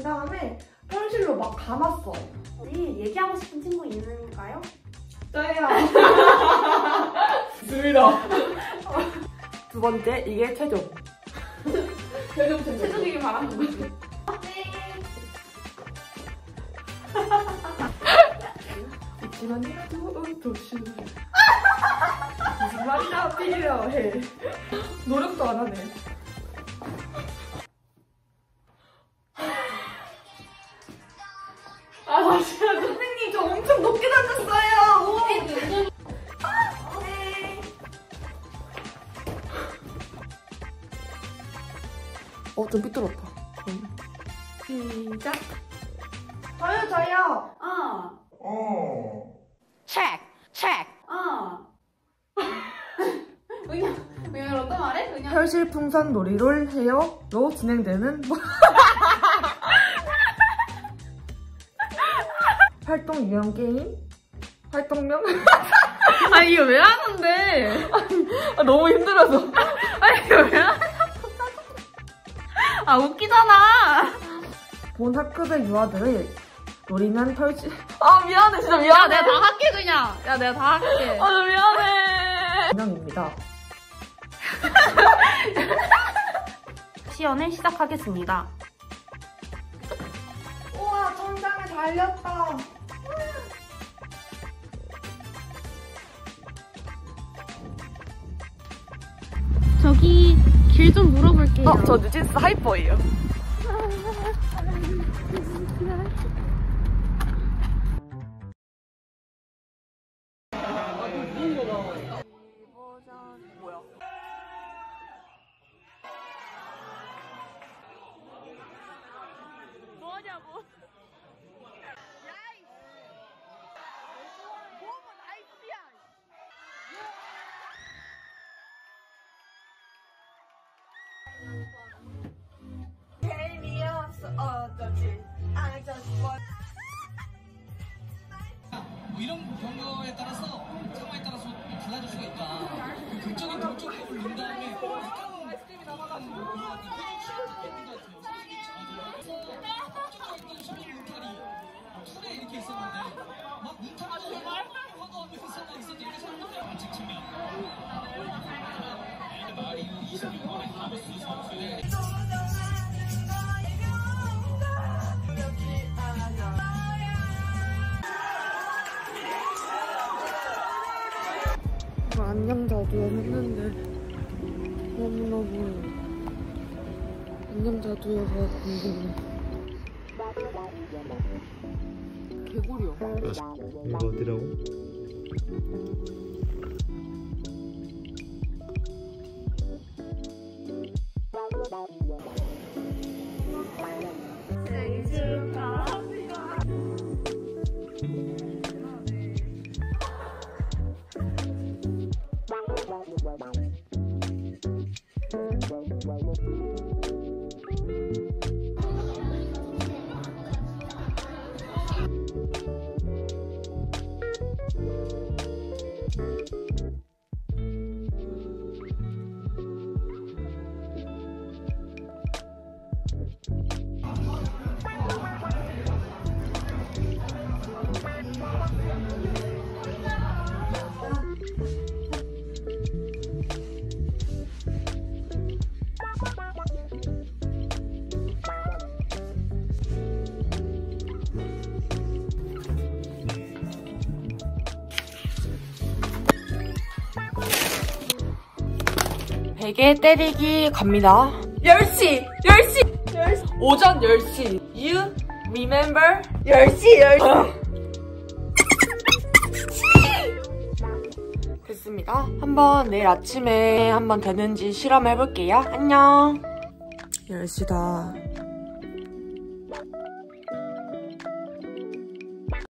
다음에 털실로 막 감았어. 우리 얘기하고 싶은 친구 있는가요? 저예요. 있습니다. 두 번째, 이게 최종. 최종이길 바라는 거지. 네. 있지만 또 도시. 무슨 말이나 필요해. 노력도 안 하네. 잠시만. 선생님, 저 엄청 높게 던졌어요. 네. 좀 삐뚤었다. 시작. 저요. 체크. 은영 어떤 말해? 은영. 혈실 풍선 놀이를 해요로 진행되는 활동 유형 게임. 활동명. 아니 이거 왜 하는데? 너무 힘들어서. 아니 이거 왜 하는? 웃기잖아. 본 학급의 유아들을 노리면 털실. 미안해, 진짜 미안해. 야 내가 다 할게 그냥. 야 내가 다 할게. 나 미안해. 인형입니다. 시연을 시작하겠습니다. 우와, 천장에 달렸다. 저기 길 좀 물어볼게요. 저 뉴진스 하이퍼예요. 뭐냐고. 뭐 이런 경우에 따라서 상황에 따라서 달라질 수가 있다. 그 극적인 동점법을 넣은 다음에 약간 아이스크림이 남아가지고 있는 것 같아요. 툴에 이렇게 있었는데 막 문타가지고 화가 없는 있었는데 반칙 측면. 말이 26번의 하버스 선수의 안녕 자두야 했는데 너무너무 안녕 자두야가 궁금해. 개구리요. 이거 어디라고? 베개 때리기 갑니다. 10시! 오전 10시. You remember? 10시! 됐습니다. 한번 내일 아침에 한번 되는지 실험해볼게요. 안녕. 10시다.